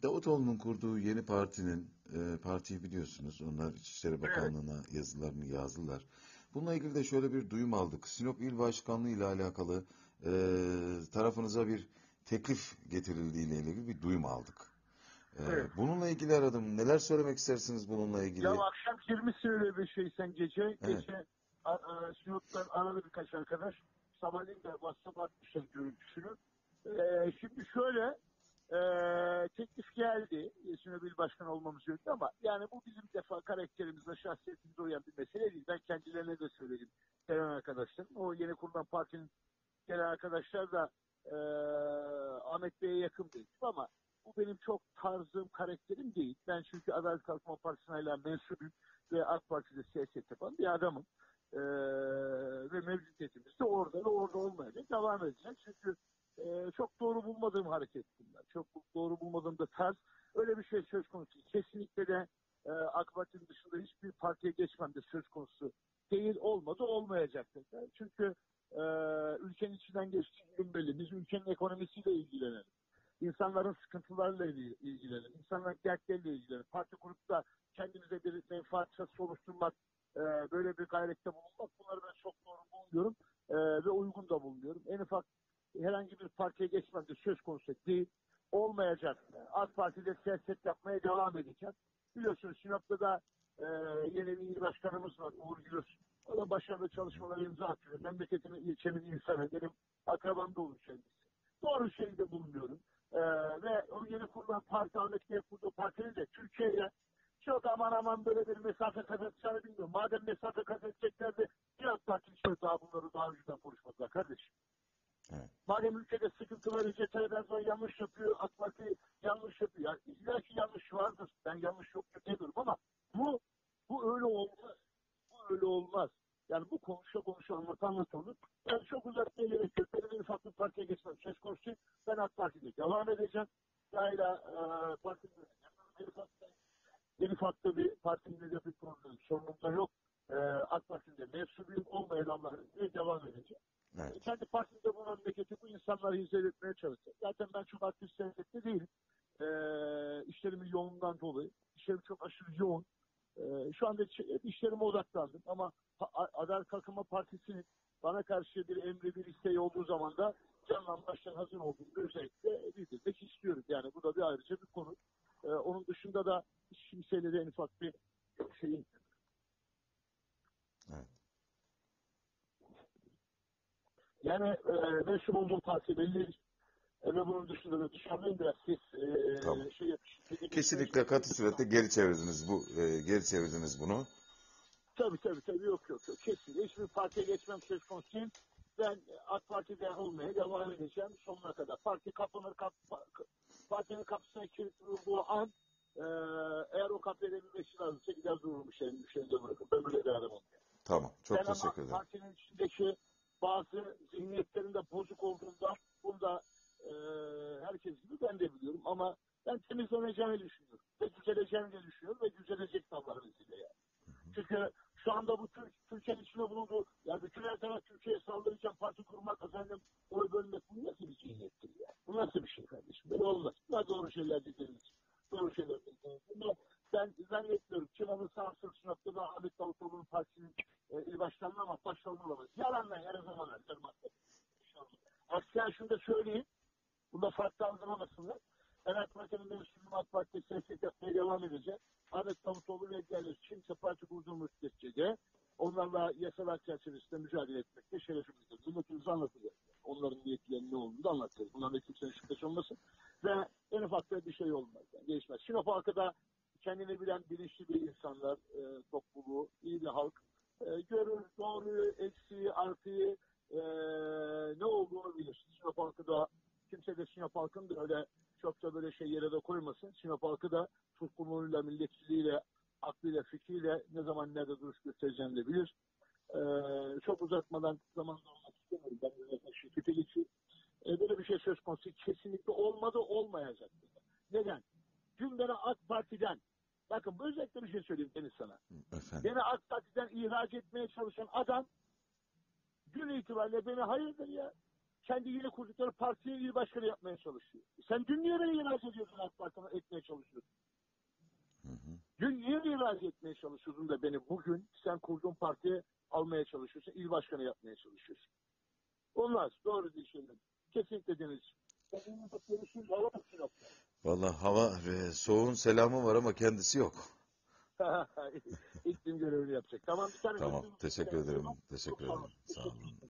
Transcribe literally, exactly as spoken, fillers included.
Davutoğlu'nun kurduğu yeni partinin, e, partiyi biliyorsunuz. Onlar İçişleri Evet. Bakanlığı'na yazılarını yazdılar. Bununla ilgili de şöyle bir duyum aldık. Sinop İl Başkanlığı ile alakalı e, tarafınıza bir teklif getirildiği ile ilgili bir duyum aldık. E, Evet. bununla ilgili aradım. Neler söylemek istersiniz bununla Ya ilgili? akşam yirmisi öyle bir şey sen gece. Evet, Gece a- a- Sinop'tan aradı birkaç arkadaş. Sabahleyin de WhatsApp atmışlar görüntüsünü. Ee, şimdi şöyle e, teklif geldi. E, Sinop İl Başkanı olmamız yönünde ama yani bu bizim defa karakterimize, şahsiyetimize uyan bir mesele değil. Ben kendilerine de söyledim. Gelen arkadaşlar. O yeni kurulan partinin gelen arkadaşlar da e, Ahmet Bey'e yakın değil ama bu benim çok tarzım, karakterim değil. Ben çünkü Adalet Kalkınma Partisi'ne hala mensubum ve AK Parti'de siyaset yapan bir adamım. Ee, ve mevcudiyetimiz de orada ve orada olmayacak. Devam edeceğiz. Çünkü e, çok doğru bulmadığım hareket bunlar. Çok doğru bulmadığım da tarz. Öyle bir şey söz konusu. Kesinlikle de e, AK Parti'nin dışında hiçbir partiye geçmem de söz konusu değil, olmadı, olmayacak. Çünkü e, ülkenin içinden geçtiği belli. Biz ülkenin ekonomisiyle ilgilenelim. İnsanların sıkıntılarıyla ilgilenelim. İnsanların dertleriyle ilgilenelim. Parti kurup da kendimize bir menfaat çatısı oluşturmak, e, böyle bir gayrette bulunmak, bunları ben çok doğru bulmuyorum e, ve uygun da bulmuyorum. En ufak herhangi bir partiye geçmem de söz konusu değil. Olmayacak. AK Parti'de siyaset yapmaya devam edeceğim. Biliyorsunuz Sinop'ta da e, yeni bir il başkanımız var, Uğur Gülöz. O da başarılı çalışmalara imza atıyor. Memleketimin, ilçemin insanı, benim akrabam da olur kendisi. Doğru şeyde bulunuyorum. Ee, ve o yeni kurulan parti, Ahmet Bey kurduğu partinin de Türkiye'ye çok aman aman böyle bir mesafe kat edeceğini bilmiyorum. Madem mesafe kat edeceklerdi, bir AK Parti içinde daha bunları daha önceden konuşmadılar kardeşim. evet, Madem ülkede sıkıntı var, Recep Tayyip Erdoğan yanlış yapıyor, AK Parti yanlış yapıyor. Yani illa ki yanlış vardır. Ben yanlış yok demiyorum ama bu bu öyle olmaz. Bu öyle olmaz. Yani bu konuşa konuşa anlata anlata olur. Ben çok uzatmaya gerek yok. Benim en ufak bir partiye geçmem söz konusu. Ben AK Parti'de devam edeceğim. Hala e, partide en ufak, en ufak da bir partinin de bir problem, sorunum da yok. E, AK Parti'de mensubiyim olmayan Allah'ın izniyle devam edeceğim. E, evet. kendi partimde bu memleketi, bu insanları hizmet etmeye çalışacağım. Zaten ben çok aktif siyasette değilim. E, işlerimin yoğunluğundan dolayı. İşlerim çok aşırı yoğun. Ee, şu anda işlerime odaklandım ama Adalet Kalkınma Partisi'nin bana karşı bir emri, bir isteği olduğu zaman da canla baştan hazır olduğumu özellikle bildirmek istiyorum. Yani bu da bir ayrıca bir konu. Ee, onun dışında da hiç kimseyle de en ufak bir şeyin. Evet. Yani e, mensup olduğum parti belli. E, ve bunun dışında da dışarıdan biraz ses Tamam. e, şey yapıştırdık. Kesinlikle katı surette geri çevirdiniz bu, e, geri çevirdiniz bunu. Tabii tabii tabii yok yok yok. Kesinlikle hiçbir partiye geçmem söz konusu değil. Ben AK Parti'de olmaya devam edeceğim sonuna kadar. Parti kapanır, kap, partinin kapısına kilit vurduğu an e, eğer o kapıya bir beşi lazımsa gider dururum bir şeyin bir şeyinde bırakıp ben böyle bir adamım. Tamam. Ben Çok ama teşekkür ederim. partinin içindeki bazı zihniyetlerin de bozuk olduğunda bunu da e, herkes gibi ben de biliyorum ama ben temizleneceğini düşünüyorum. Ve düzeleceğini de düşünüyorum ve düzelecek dallar vesile yani. Çünkü şu anda bu Türk, Türkiye'nin içinde bulunduğu, yani bütün her taraf Türkiye'ye saldıracağım, parti kurmak, efendim, oy bölmek, bu nasıl bir zihniyettir ya? Bu nasıl bir şey kardeşim? Böyle olmaz. Bunlar doğru şeyler dediğimiz. Doğru şeyler dediğimiz. Bunu ben zannetmiyorum. Kim alırsa alsın şu noktada Ahmet Davutoğlu'nun partisinin e, il başkanlığı ama başkanlığı olamaz. Yalanla her zaman her zaman. Aksine şunu da söyleyeyim. Bunda farklı algılamasınlar. Ben AK Parti'nin mensubuyum, AK Parti'de siyaset yapmaya devam edeceğim. Ahmet Davutoğlu ve diğerleri kimse parti kurduğu müddetçe de onlarla yasalar çerçevesinde mücadele etmekte şerefimizdir. Milletimize anlatacağız. Onların niyetlerinin ne olduğunu da anlatacağız. Bunlarda kimsenin şüphesi olmasın. Ve en ufak da bir şey olmaz. Yani değişmez. Sinop halkı da kendini bilen bilinçli bir insanlar, e, topluluğu, iyi bir halk. E, görür, doğruyu, eksiği, artıyı e, ne olduğunu bilir. Sinop halkı da kimse de Sinop halkını da öyle çok da böyle şey yere de koymasın. Sinop halkı da tutkunluğuyla, milletçiliğiyle, aklıyla, fikriyle ne zaman nerede duruş göstereceğini de bilir. Ee, çok uzatmadan zamanda olmak istemiyorum. Ben de şirkete geçiyorum. Ee, böyle bir şey söz konusu kesinlikle olmadı, olmayacak. Neden? Dün beni AK Parti'den, bakın özellikle bir şey söyleyeyim Deniz sana. Efendim. Beni AK Parti'den ihraç etmeye çalışan adam dün itibariyle beni hayırdır ya? kendi yeni kurdukları partiye il başkanı yapmaya çalışıyor. Sen dün niye beni ihraç ediyorsun AK Parti'ye etmeye çalışıyorsun? Hı hı. Dün niye ihraç etmeye çalışıyordun da beni bugün sen kurduğun partiye almaya çalışıyorsun, il başkanı yapmaya çalışıyorsun. Olmaz. Doğru değil şeyler. Kesinlikle Deniz. Seninle de görüşürüz. Hava Sinop. Vallahi hava e, soğuğun selamı var ama kendisi yok. İklim görevini yapacak. Tamam bir tane Tamam. sözüm. Teşekkür ederim. Teşekkür Çok sağ ederim. olun. Sağ olun.